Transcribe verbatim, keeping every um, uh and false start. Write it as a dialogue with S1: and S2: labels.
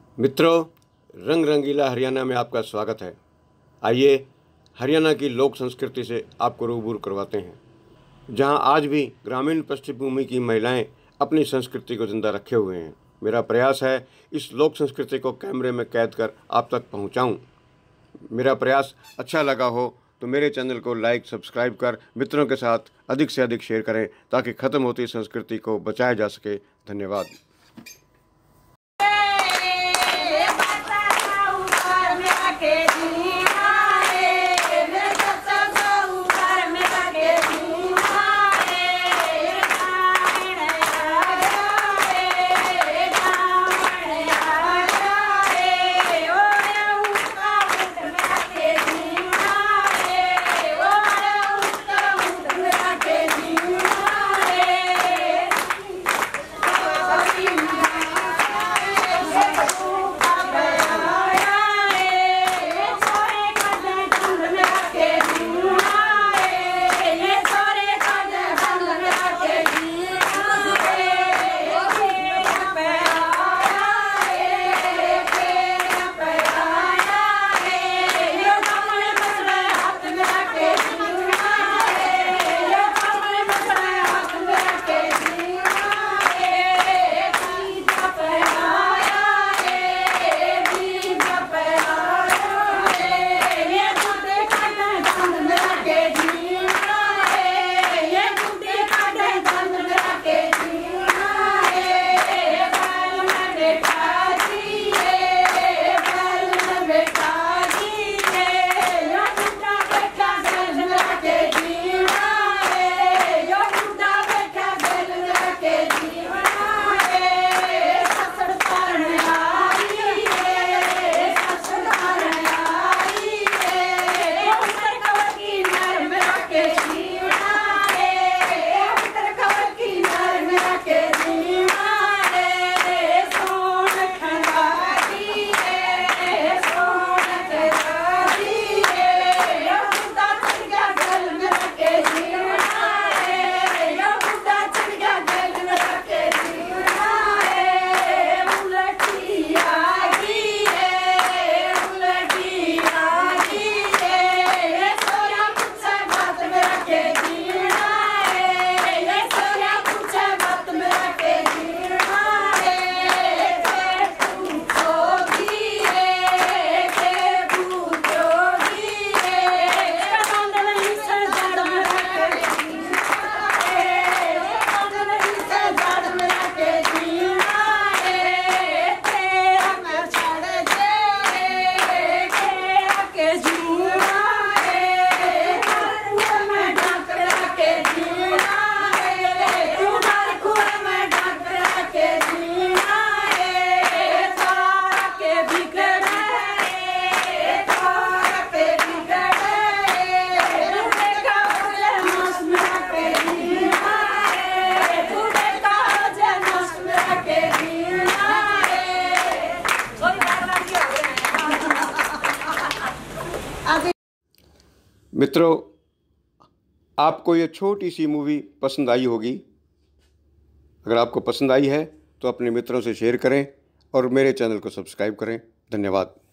S1: मित्रों, रंग रंगीला हरियाणा में आपका स्वागत है। आइए हरियाणा की लोक संस्कृति से आपको रूबरू करवाते हैं, जहां आज भी ग्रामीण पृष्ठभूमि की महिलाएं अपनी संस्कृति को जिंदा रखे हुए हैं। मेरा प्रयास है इस लोक संस्कृति को कैमरे में कैद कर आप तक पहुंचाऊं। मेरा प्रयास अच्छा लगा हो तो मेरे चैनल को लाइक सब्सक्राइब कर मित्रों के साथ अधिक से अधिक शेयर करें, ताकि ख़त्म होती संस्कृति को बचाया जा सके। धन्यवाद। मित्रों, आपको ये छोटी सी मूवी पसंद आई होगी। अगर आपको पसंद आई है तो अपने मित्रों से शेयर करें और मेरे चैनल को सब्सक्राइब करें। धन्यवाद।